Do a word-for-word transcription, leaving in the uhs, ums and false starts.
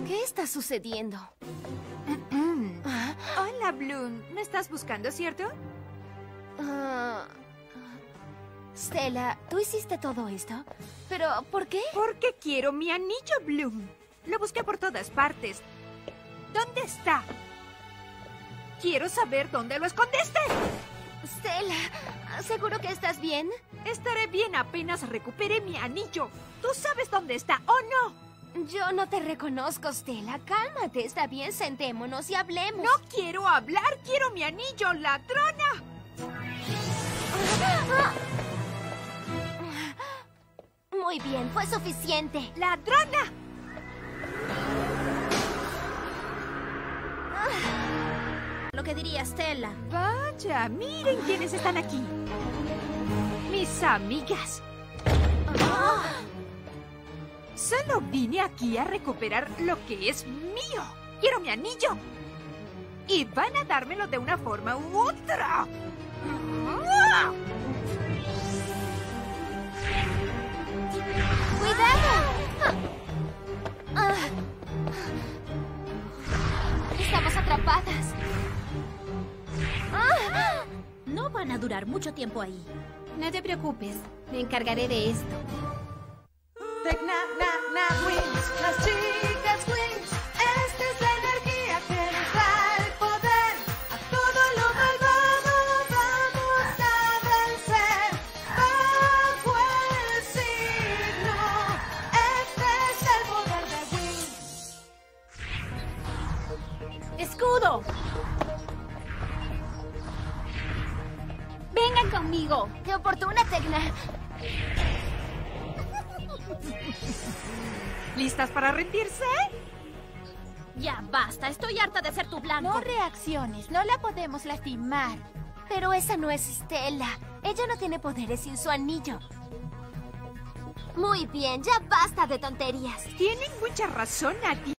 ¿Qué está sucediendo? Hola, Bloom. ¿Me estás buscando, cierto? Ah, Stella, ¿tú hiciste todo esto? ¿Pero por qué? Porque quiero mi anillo, Bloom. Lo busqué por todas partes. ¿Dónde está? Quiero saber dónde lo escondiste. Stella, ¿seguro que estás bien? Estaré bien apenas recupere mi anillo. ¿Tú sabes dónde está o no? Yo no te reconozco, Stella. Cálmate, está bien, sentémonos y hablemos. No quiero hablar, quiero mi anillo, ladrona. Muy bien, fue suficiente. ¡Ladrona! Lo que diría Stella. Vaya, miren quiénes están aquí. Mis amigas. Solo vine aquí a recuperar lo que es mío. Quiero mi anillo. Y van a dármelo de una forma u otra. ¡Cuidado! Ah. Estamos atrapadas. Ah. No van a durar mucho tiempo ahí. No te preocupes, me encargaré de esto. Tecna, na, na, Wings, las chicas Wings. Esta es la energía que nos da el poder. A todo lo malvado vamos a vencer. Bajo el signo, este es el poder de Wings. ¡Escudo! ¡Vengan conmigo! ¡Qué oportuna, Tecna! ¿Listas para rendirse? Ya basta, estoy harta de ser tu blanco. No reacciones, no la podemos lastimar. Pero esa no es Stella. Ella no tiene poderes sin su anillo. Muy bien, ya basta de tonterías. Tienen mucha razón, Nati.